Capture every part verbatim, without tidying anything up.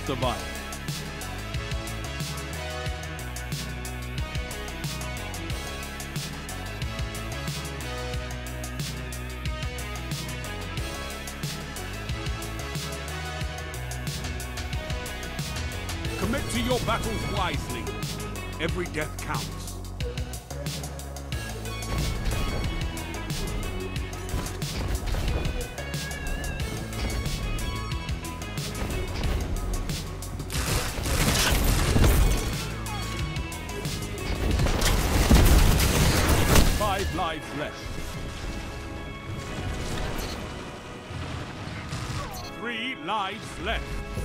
survival. Commit to your battles wisely. Every death counts. Five lives left. Three lives left.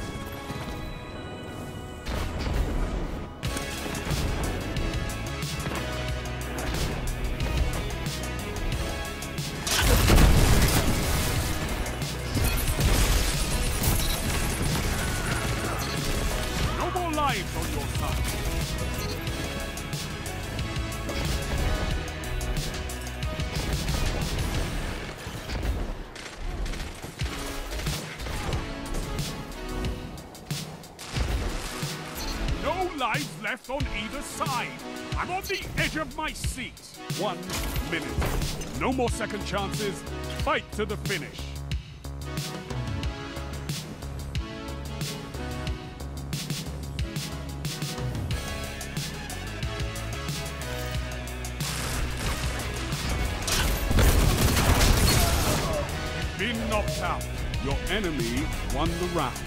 No more lives on your side. No lives left on either side. I'm on the edge of my seat. One minute. No more second chances. Fight to the finish. You've been knocked out. Your enemy won the round.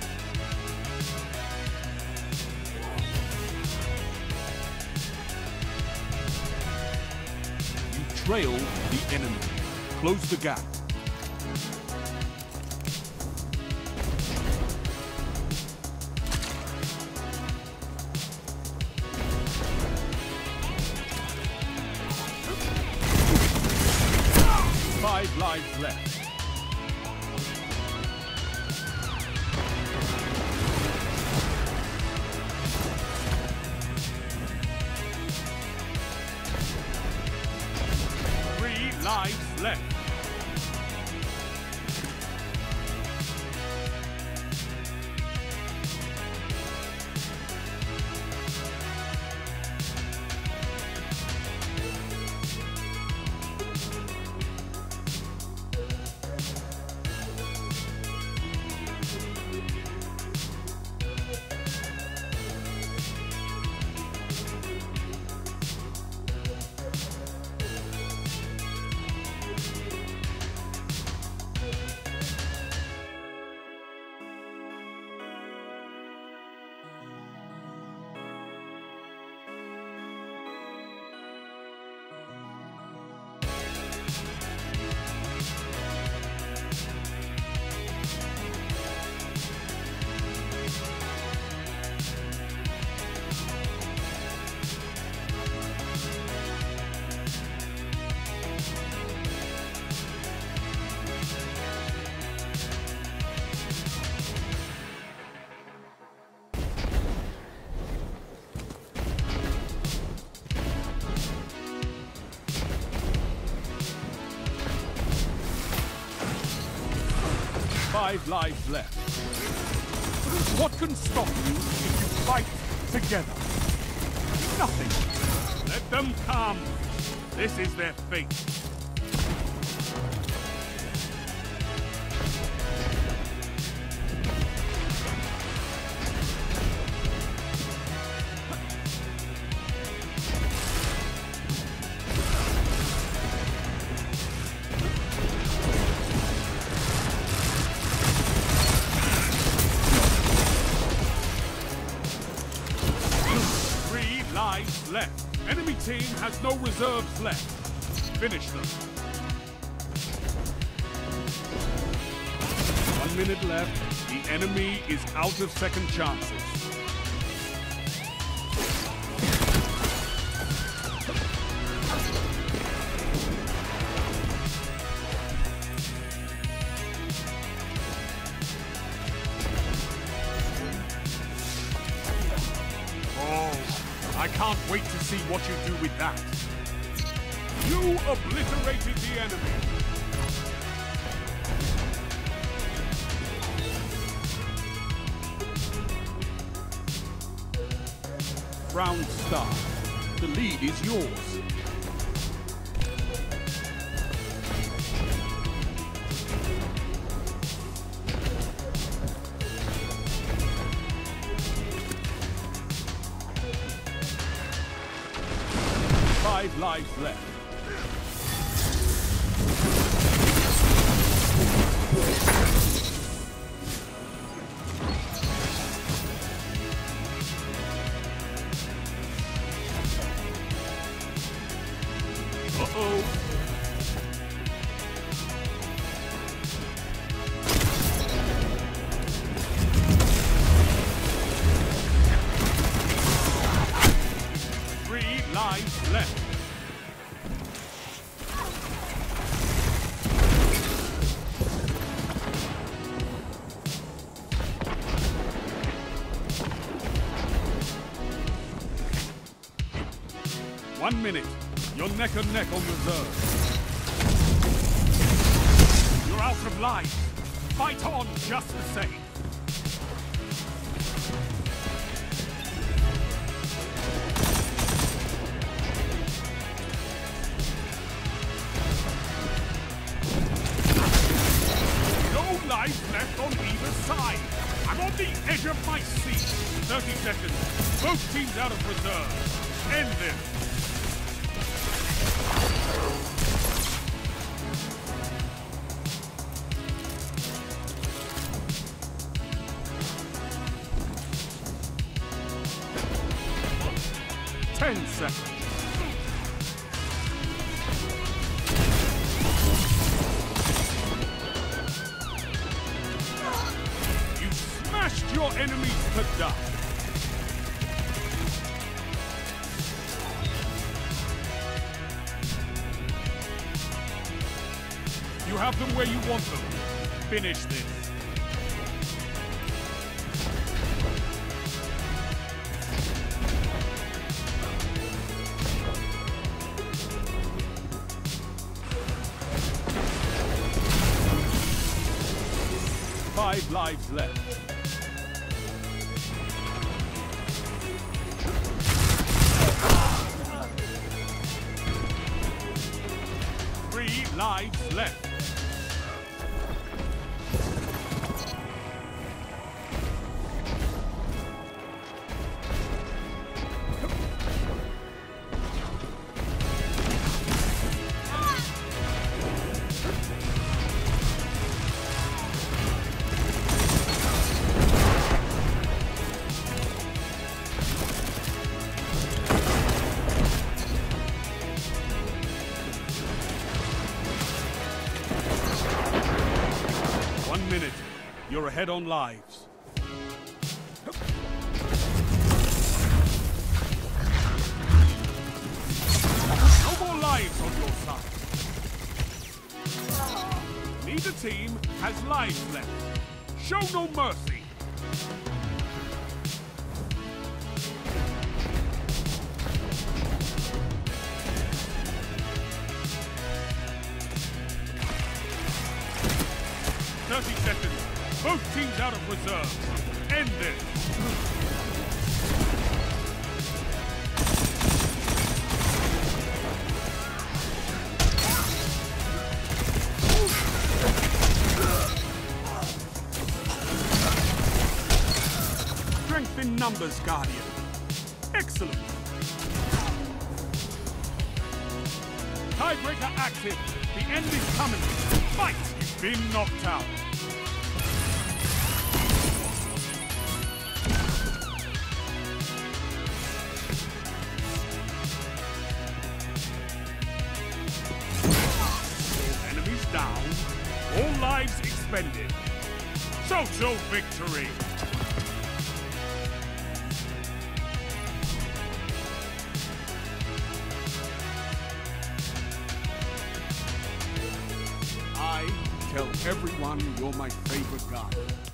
Trail the enemy. Close the gap. Five lives left. Lives left. Five lives left. What can stop you if you fight together? Nothing. Let them come. This is their fate. Lives left. Enemy team has no reserves left. Finish them. One minute left. The enemy is out of second chances. I can't wait to see what you do with that. You obliterated the enemy. round start. The lead is yours. Five lives left. Uh-oh. Three lives left. One minute. You're neck and neck on reserve. You're out of life. Fight on just the same. No life left on either side. I'm on the edge of my seat. thirty seconds. Both teams out of reserve. End this. Ten seconds. You smashed your enemies to dust. You have them where you want them. Finish this. Five lives left. Three lives left. One minute. You're ahead on lives. No more lives on your side. Neither team has lives left. Show no mercy. thirty seconds. Both teams out of reserve. End this. Strength in numbers, Guardian. Excellent. Tiebreaker active. The end is coming. Fight! You've been knocked out. Enemies down. All lives expended. Social victory. I tell everyone you're my favorite guy.